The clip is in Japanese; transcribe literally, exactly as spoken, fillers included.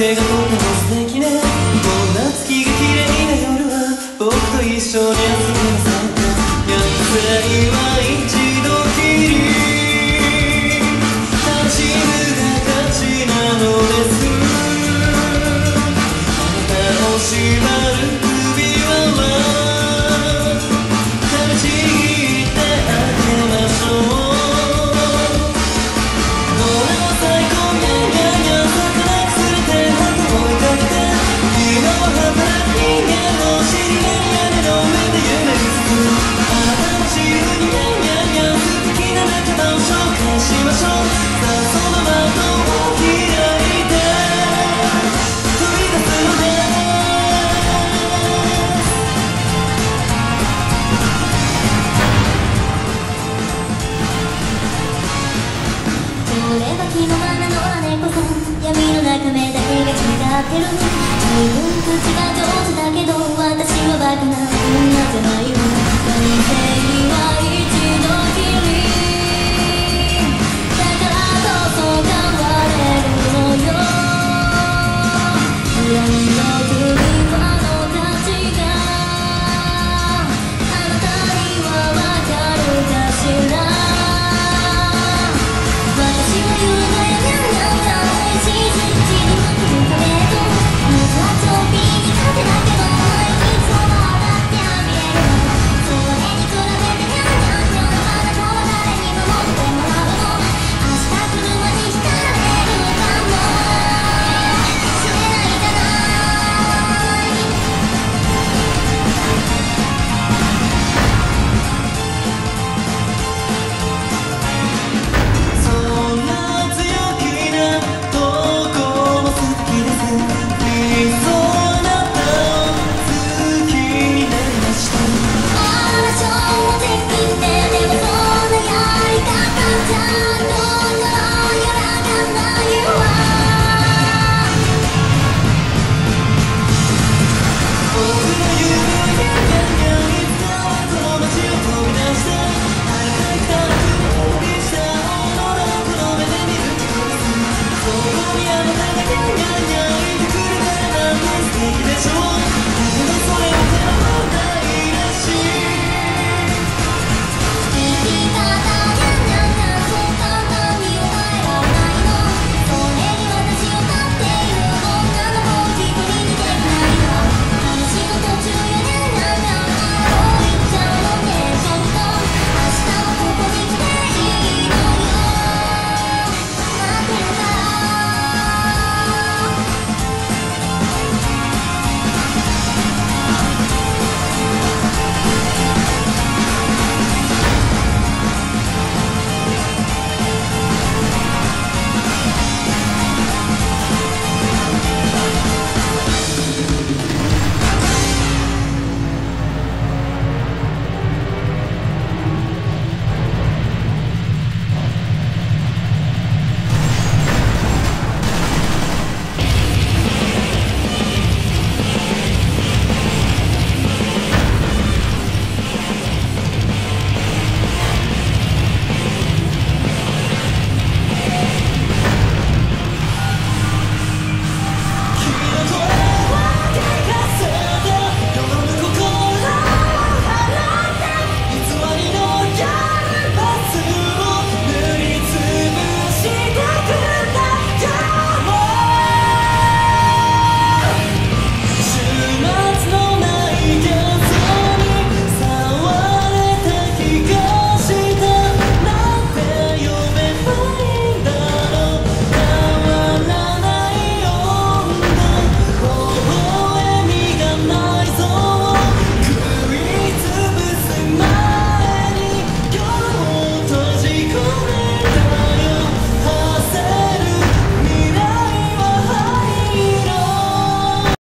てがとても素敵ね。こんな月が綺麗な夜は僕と一緒に遊びなさい。やつらいは一度きり立ちぬが勝ちなのです。あなたを縛る首輪は噛みちぎってあげましょう。 気のままの姉子さん、闇の中目だけが違ってる。自分口が上手だけど私はバカな女じゃないわ。人生は一度きりだからこそ変われるのよ。不安の首輪の価値があなたにはわかるかしら。 そこにあなたがニャンニャンニャン言ってくれたらなんて素敵でしょう。